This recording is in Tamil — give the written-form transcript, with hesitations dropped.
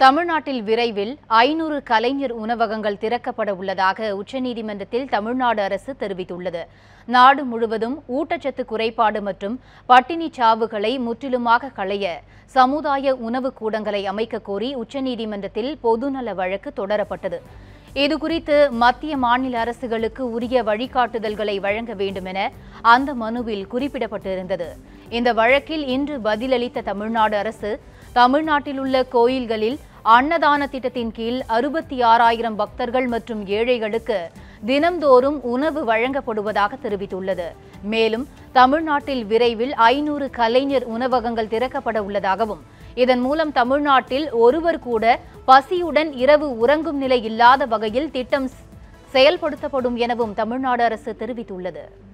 தமிழ்நாட்டில் விரைவில் 500 கலைஞர் உணவகங்கள் திறக்கப்பட உள்ளதாக உச்சநீதிமன்றத்தில் தமிழ்நாடு அரசு தெரிவித்துள்ளது. நாடு முழுவதும் ஊட்டச்சத்து குறைபாடு மற்றும் பட்டினிச் சாவுகளை முற்றிலுமாக களைய சமுதாய உணவு கூடங்களை அமைக்க கோரி உச்சநீதிமன்றத்தில் பொதுநல வழக்கு தொடரப்பட்டது. இதுகுறித்து மத்திய மாநில அரசுகளுக்கு உரிய வழிகாட்டுதல்களை வழங்க வேண்டும் என அந்த மனுவில் குறிப்பிடப்பட்டிருந்தது. இந்த வழக்கில் இன்று பதிலளித்த தமிழ்நாடு அரசு, தமிழ்நாட்டில் உள்ள கோயில்களில் அன்னதான திட்டத்தின் கீழ் 66,000 பக்தர்கள் மற்றும் ஏழைகளுக்கு தினம்தோறும் உணவு வழங்கப்படுவதாக தெரிவித்துள்ளது. மேலும் தமிழ்நாட்டில் விரைவில் 500 கலைஞர் உணவகங்கள் திறக்கப்பட உள்ளதாகவும், இதன் மூலம் தமிழ்நாட்டில் ஒருவர் கூட பசியுடன் இரவு உறங்கும் நிலை இல்லாத வகையில் திட்டம் செயல்படுத்தப்படும் எனவும் தமிழ்நாடு அரசு தெரிவித்துள்ளது.